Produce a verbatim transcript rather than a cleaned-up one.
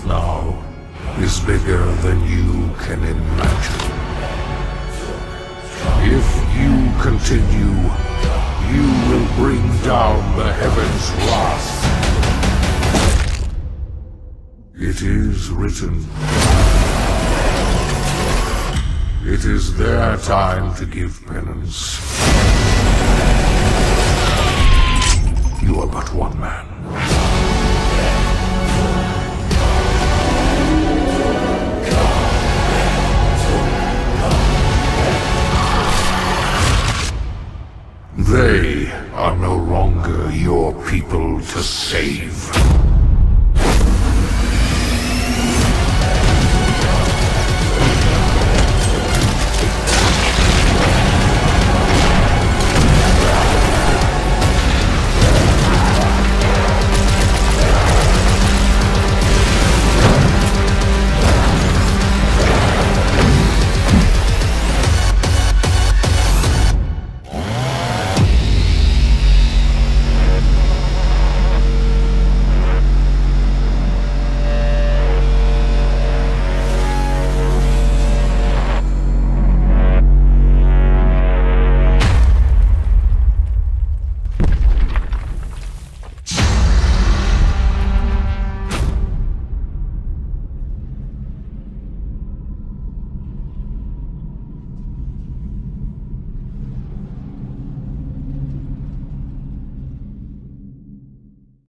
earth now is bigger than you can imagine. If you continue, you will bring down the heavens' wrath. It is written. It is their time to give penance. You are but one man. They are no longer your people to save.